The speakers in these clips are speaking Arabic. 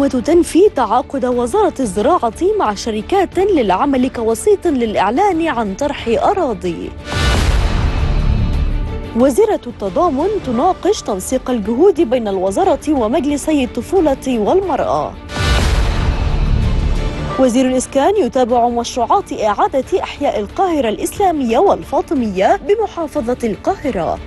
الحكومة تنفي تعاقد وزارة الزراعة مع شركات للعمل كوسيط للإعلان عن طرح أراضي. وزيرة التضامن تناقش تنسيق الجهود بين الوزارة ومجلسي الطفولة والمرأة. وزير الإسكان يتابع مشروعات إعادة إحياء القاهرة الإسلامية والفاطمية بمحافظة القاهرة.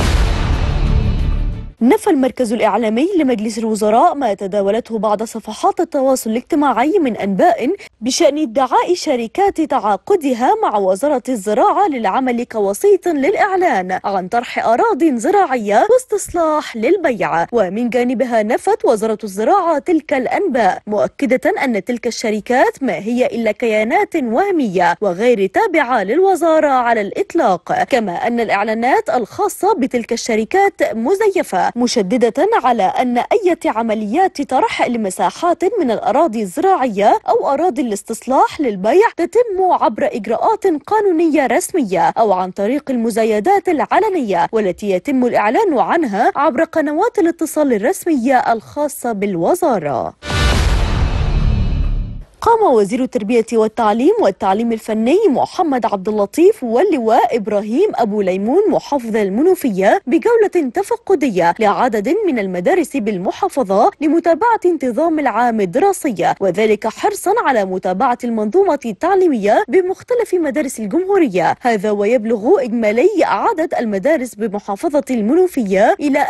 نفى المركز الإعلامي لمجلس الوزراء ما تداولته بعض صفحات التواصل الاجتماعي من أنباء بشأن ادعاء شركات تعاقدها مع وزارة الزراعة للعمل كوسيط للإعلان عن طرح أراضٍ زراعية واستصلاح للبيع. ومن جانبها نفت وزارة الزراعة تلك الأنباء، مؤكدة أن تلك الشركات ما هي إلا كيانات وهمية وغير تابعة للوزارة على الإطلاق، كما أن الإعلانات الخاصة بتلك الشركات مزيفة، مشددة على أن أي عمليات طرح لمساحات من الأراضي الزراعية أو أراضي الاستصلاح للبيع تتم عبر إجراءات قانونية رسمية أو عن طريق المزايدات العلنية، والتي يتم الإعلان عنها عبر قنوات الاتصال الرسمية الخاصة بالوزارة. قام وزير التربية والتعليم الفني محمد عبد اللطيف واللواء إبراهيم أبو ليمون محافظ المنوفية بجولة تفقدية لعدد من المدارس بالمحافظة لمتابعة انتظام العام الدراسي، وذلك حرصا على متابعة المنظومة التعليمية بمختلف مدارس الجمهورية. هذا ويبلغ إجمالي عدد المدارس بمحافظة المنوفية إلى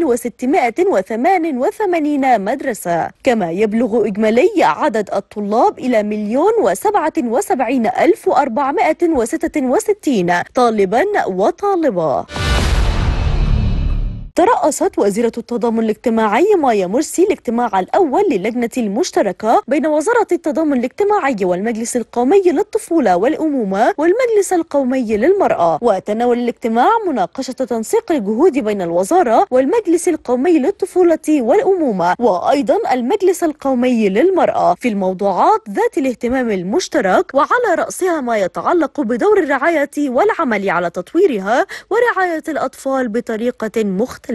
2688 مدرسة، كما يبلغ إجمالي عدد الطلاب إلى 1,77,466 طالبا وطالبة. ترأست وزيرة التضامن الاجتماعي مايا مرسي الاجتماع الأول للجنة المشتركة بين وزارة التضامن الاجتماعي والمجلس القومي للطفولة والأمومة والمجلس القومي للمرأة، وتناول الاجتماع مناقشة تنسيق الجهود بين الوزارة والمجلس القومي للطفولة والأمومة وأيضا المجلس القومي للمرأة في الموضوعات ذات الاهتمام المشترك، وعلى رأسها ما يتعلق بدور الرعاية والعمل على تطويرها ورعاية الأطفال بطريقة مختلفة.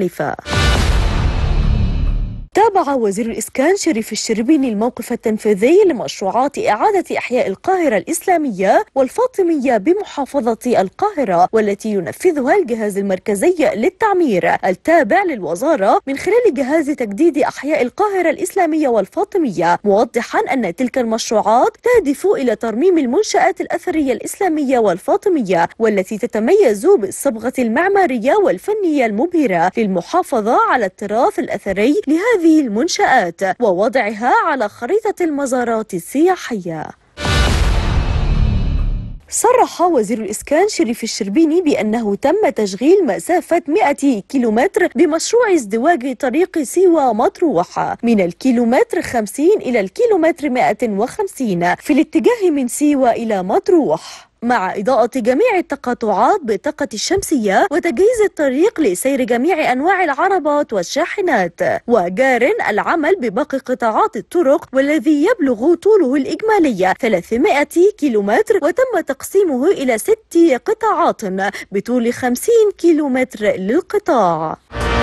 تابع وزير الإسكان شريف الشربيني الموقف التنفيذي لمشروعات إعادة إحياء القاهرة الإسلامية والفاطمية بمحافظة القاهرة، والتي ينفذها الجهاز المركزي للتعمير التابع للوزارة من خلال جهاز تجديد أحياء القاهرة الإسلامية والفاطمية، موضحا أن تلك المشروعات تهدف إلى ترميم المنشآت الأثرية الإسلامية والفاطمية، والتي تتميز بالصبغة المعمارية والفنية المبهرة للمحافظة على التراث الأثري لهذه المنشآت ووضعها على خريطة المزارات السياحية. صرح وزير الإسكان شريف الشربيني بأنه تم تشغيل مسافة 100 كيلومتر بمشروع ازدواج طريق سيوة مطروح من الكيلومتر 50 إلى الكيلومتر 150 في الاتجاه من سيوة إلى مطروح، مع إضاءة جميع التقاطعات بالطاقة الشمسية وتجهيز الطريق لسير جميع أنواع العربات والشاحنات، وجار العمل بباقي قطاعات الطرق والذي يبلغ طوله الإجمالي 300 كيلومتر، وتم تقسيمه إلى 6 قطاعات بطول 50 كيلومتر للقطاع.